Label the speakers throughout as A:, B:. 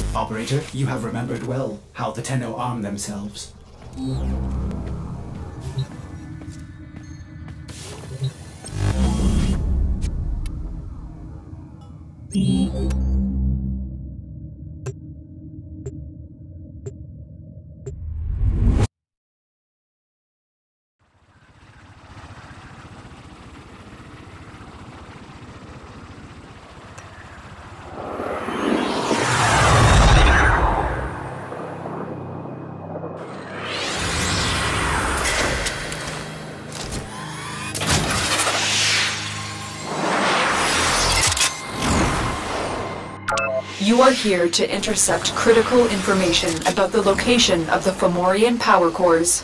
A: Operator, you have remembered well how the Tenno arm themselves.
B: You are here to intercept critical information about the location of the Fomorian power cores.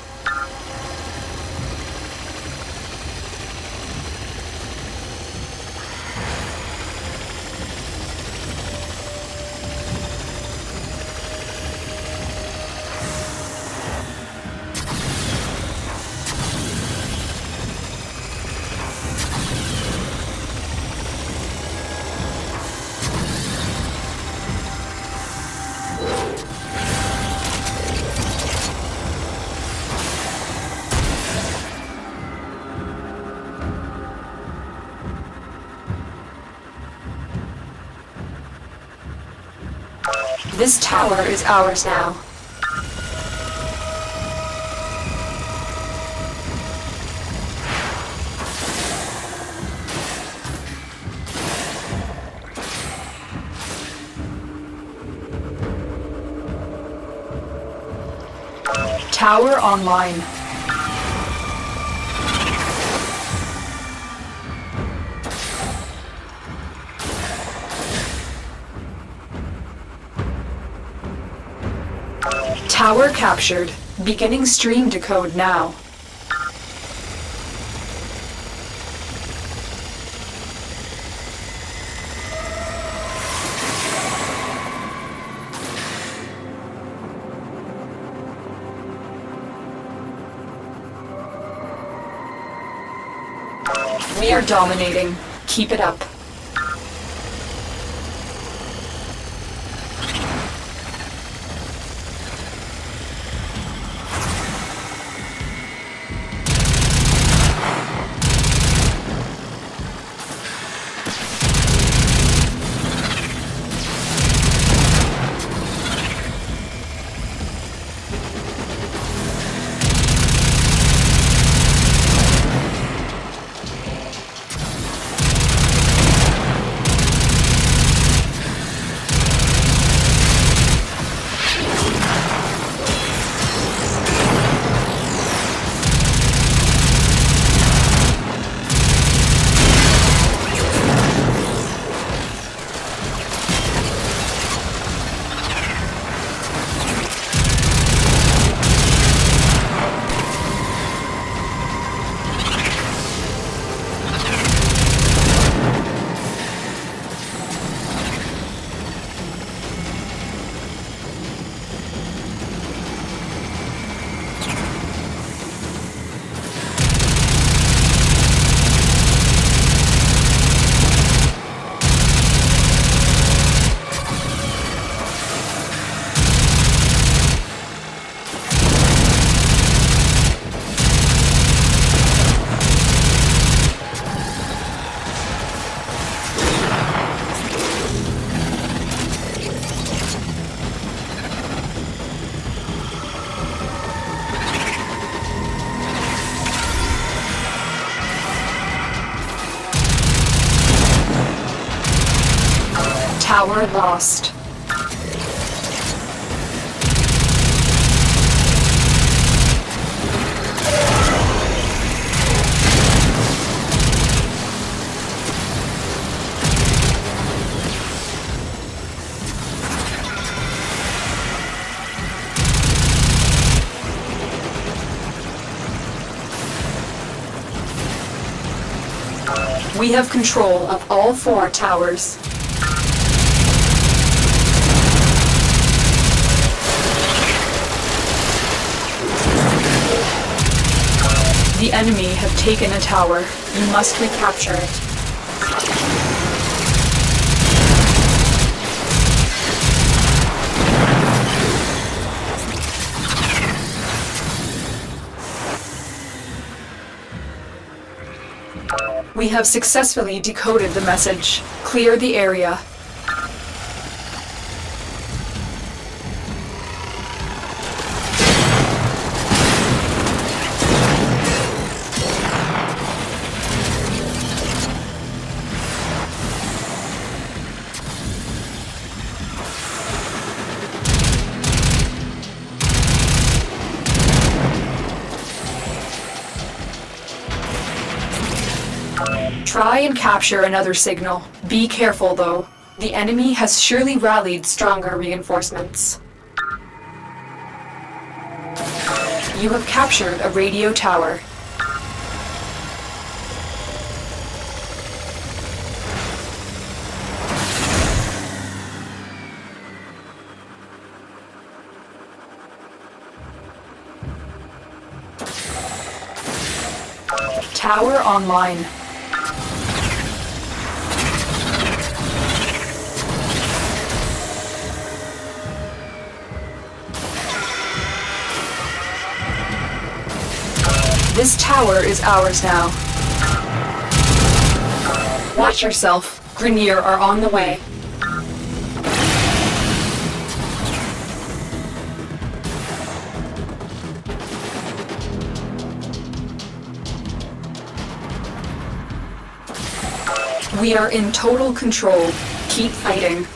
B: This tower is ours now. Tower online. Tower captured. Beginning stream decode now. We are dominating. Keep it up. Tower lost. We have control of all 4 towers. The enemy have taken a tower. You must recapture it. We have successfully decoded the message. Clear the area. Try and capture another signal. Be careful, though. The enemy has surely rallied stronger reinforcements. You have captured a radio tower. Tower online. This tower is ours now. Watch yourself. Grineer are on the way. We are in total control. Keep fighting.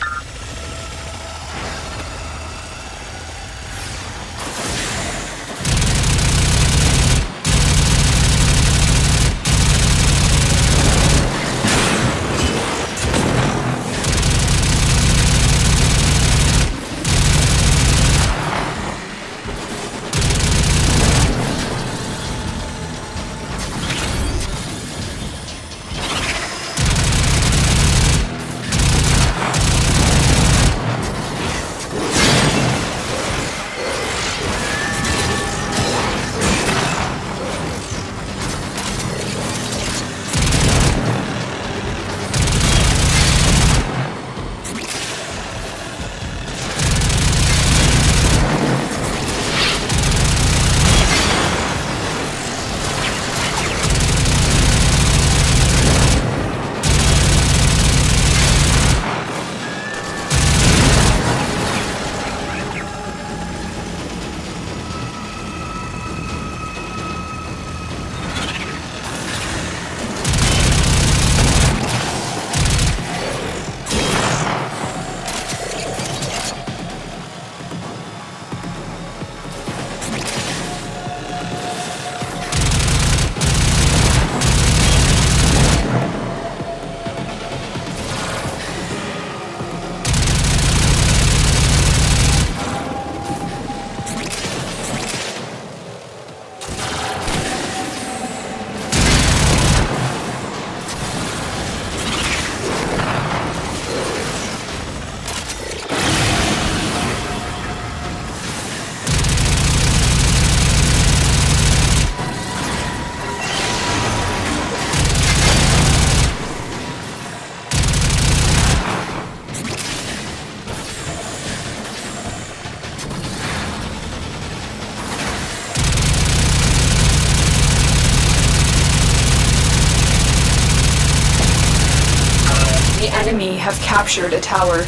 B: Enemy have captured a tower.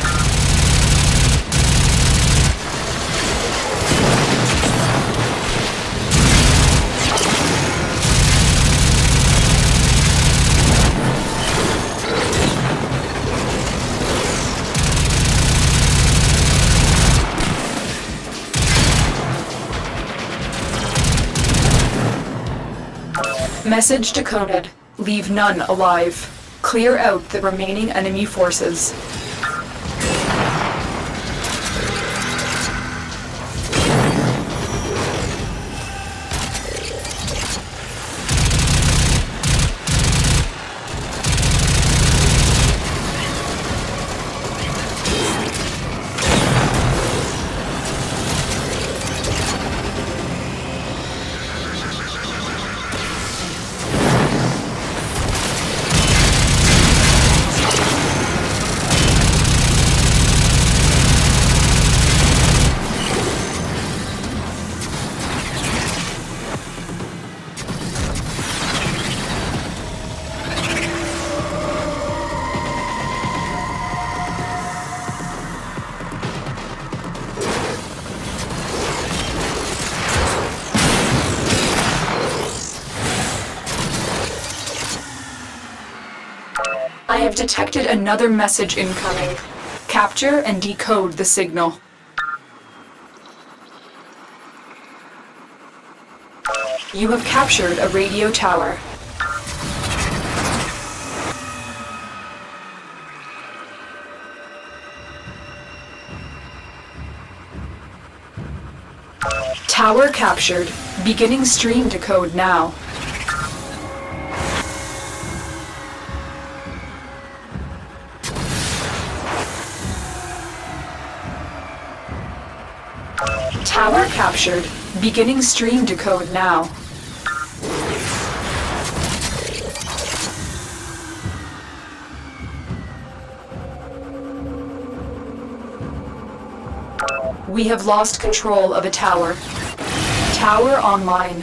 B: Message decoded. Leave none alive. Clear out the remaining enemy forces. have detected another message incoming. Capture and decode the signal. You have captured a radio tower. Tower captured. Beginning stream decode now. Tower captured. Beginning stream decode now. We have lost control of a tower. Tower online.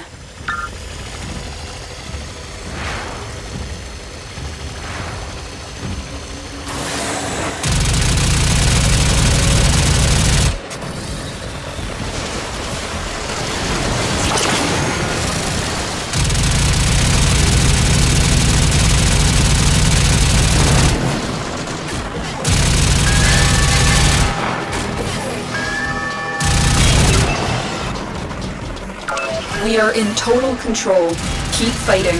B: We are in total control. Keep fighting.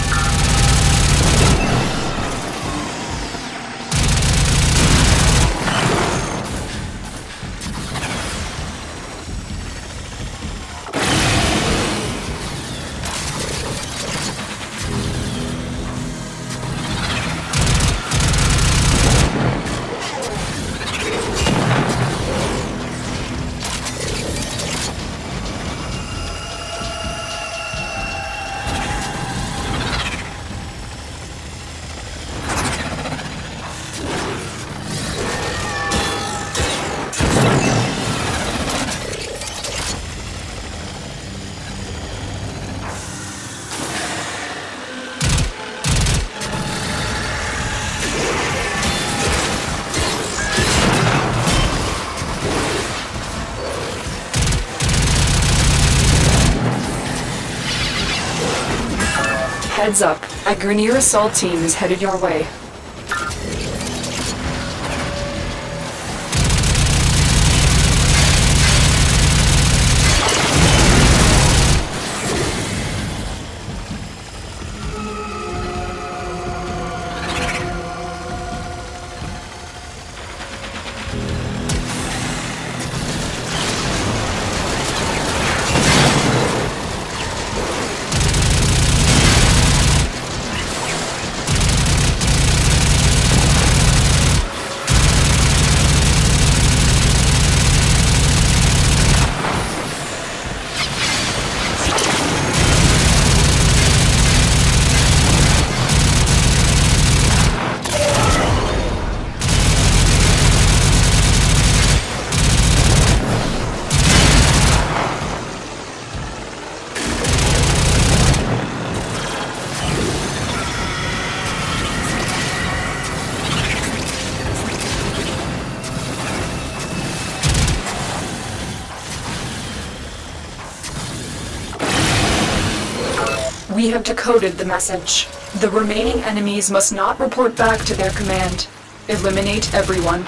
B: Heads up, a Grineer assault team is headed your way. We have decoded the message. The remaining enemies must not report back to their command. Eliminate everyone.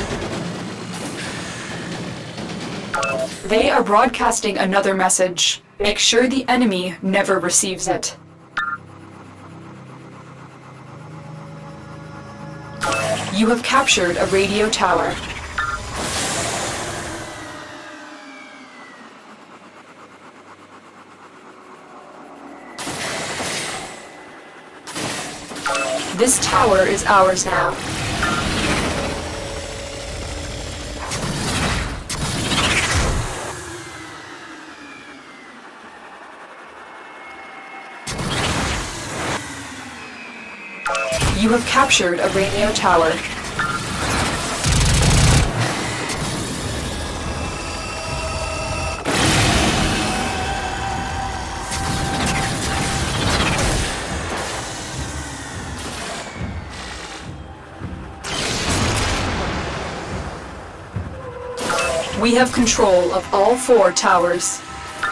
B: They are broadcasting another message. Make sure the enemy never receives it. You have captured a radio tower. This tower is ours now. You have captured a radio tower. We have control of all 4 towers.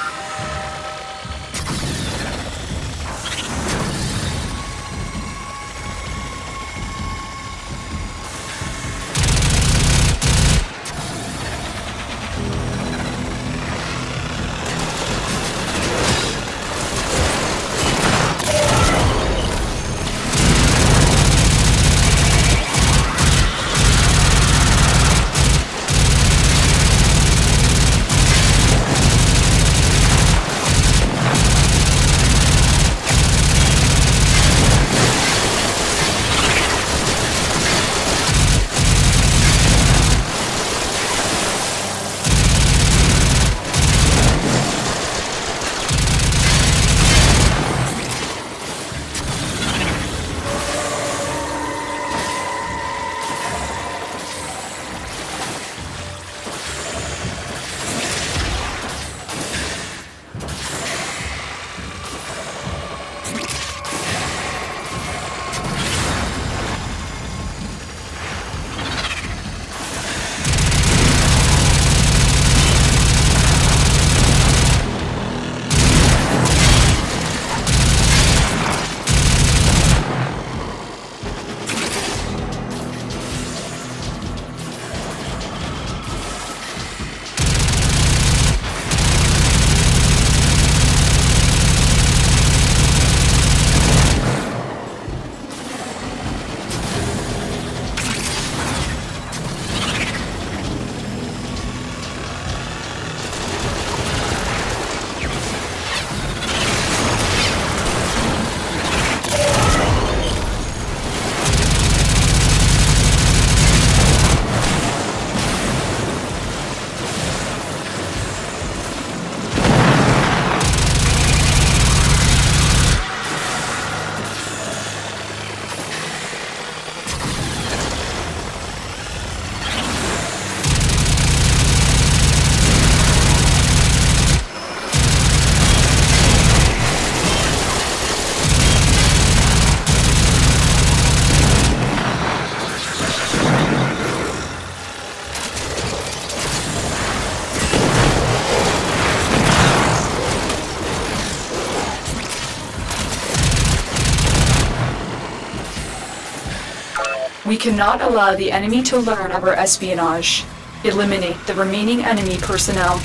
B: We cannot allow the enemy to learn of our espionage. Eliminate the remaining enemy personnel.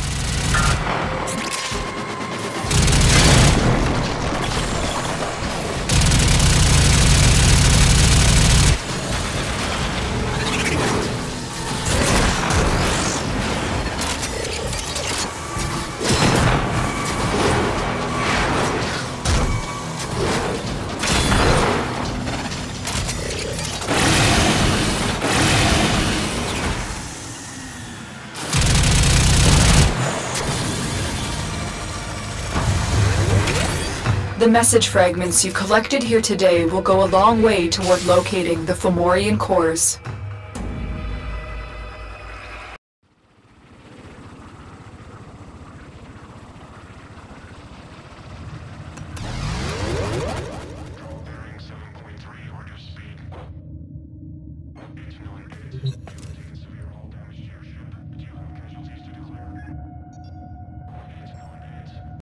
B: The message fragments you collected here today will go a long way toward locating the Fomorian cores.